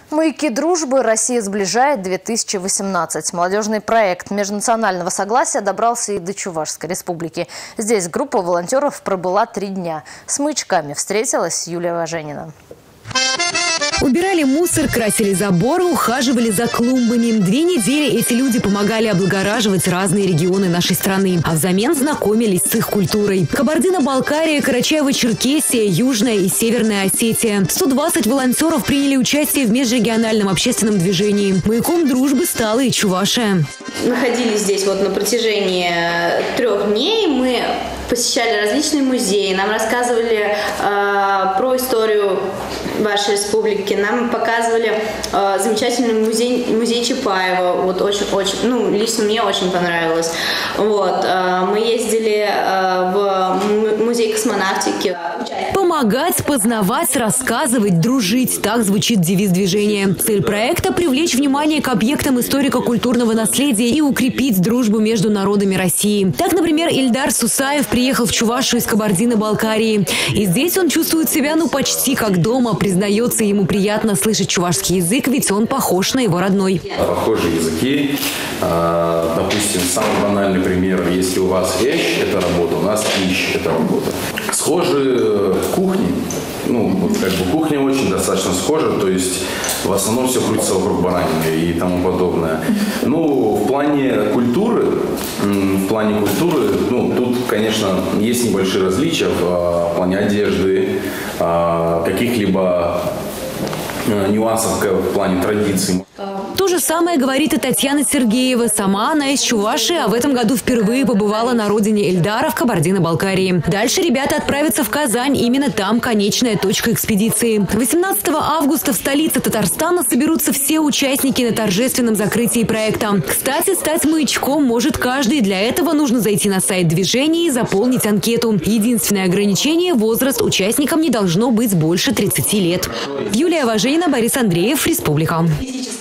«Маяки дружбы. Россия сближает-2018». Молодежный проект межнационального согласия добрался и до Чувашской республики. Здесь группа волонтеров пробыла 3 дня. С маячками встретилась Юлия Важенина. Убирали мусор, красили заборы, ухаживали за клумбами. 2 недели эти люди помогали облагораживать разные регионы нашей страны, а взамен знакомились с их культурой. Кабардино-Балкария, Карачаево-Черкесия, Южная и Северная Осетия. 120 волонтеров приняли участие в межрегиональном общественном движении. Маяком дружбы стала и Чувашия. Находились здесь на протяжении 3 дней. Мы посещали различные музеи, нам рассказывали про историю вашей республики, нам показывали замечательный музей Чапаева, очень, лично мне очень понравилось. Мы ездили в музей космонавтики. Помогать, познавать, рассказывать, дружить – так звучит девиз движения. Цель проекта – привлечь внимание к объектам историко-культурного наследия и укрепить дружбу между народами России. Так, например, Ильдар Сусаев приехал в Чувашию из Кабардино-Балкарии. И здесь он чувствует себя почти как дома. Признается, ему приятно слышать чувашский язык, ведь он похож на его родной. Похожие языки. Допустим, самый банальный пример. Если у вас вещь – это работа, у нас ищ – это работа. Схожи кухни. Кухня очень достаточно схожа, то есть в основном все крутится вокруг баранины и тому подобное. В плане культуры, тут, конечно, есть небольшие различия в плане одежды, каких-либо нюансов в плане традиций. То же самое говорит и Татьяна Сергеева. Сама она из Чувашии, а в этом году впервые побывала на родине Ильдара в Кабардино-Балкарии. Дальше ребята отправятся в Казань. Именно там конечная точка экспедиции. 18 августа в столице Татарстана соберутся все участники на торжественном закрытии проекта. Кстати, стать маячком может каждый. Для этого нужно зайти на сайт движения и заполнить анкету. Единственное ограничение – возраст участникам не должно быть больше 30 лет. Юлия Важенина, Борис Андреев, Республика.